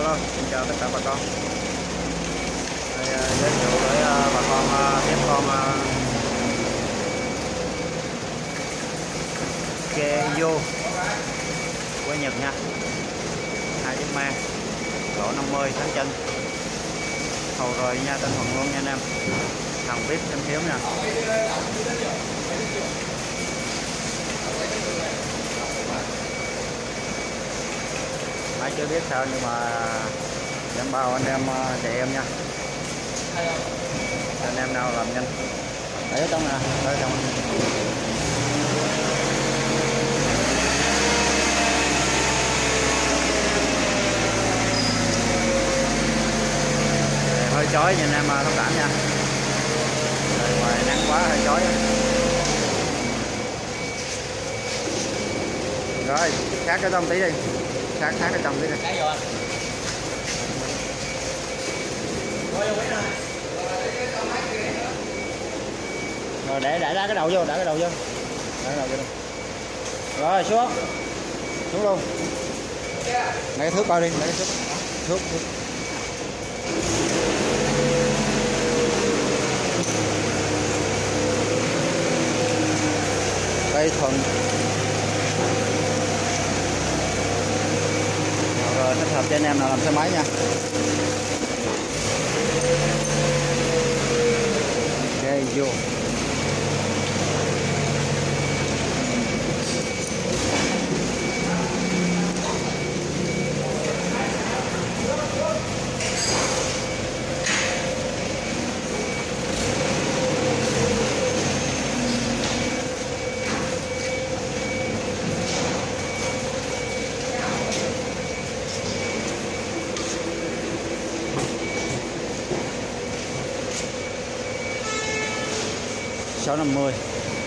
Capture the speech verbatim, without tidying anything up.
Hello, xin chào tất cả bà con. Đây, giới thiệu với bà con tiếp con Keiyo của Nhật nha, hai chấm mang lỗ năm mươi tháng chân, hầu rồi nha, tên Thuận luôn nha anh em, thằng vip thêm thiếu nha. Máy chưa biết sao nhưng mà em bao anh em chạy em nha, anh em nào làm nhanh để ở trong nè, ở trong hơi chói nha anh em thông cảm nha, ngoài nắng quá hơi chói. Rồi khác cái trong tí đi, khác khác cái trong tí đi. Rồi để để ra cái đầu vô, để cái đầu vô, để cái đầu vô. Rồi xuống, xuống luôn. Lấy cái thước coi đi, lấy cái thước, thước, thước. Đây thuần. Rồi thích hợp cho anh em nào làm xe máy nha. Ok vô. sáu năm mươi.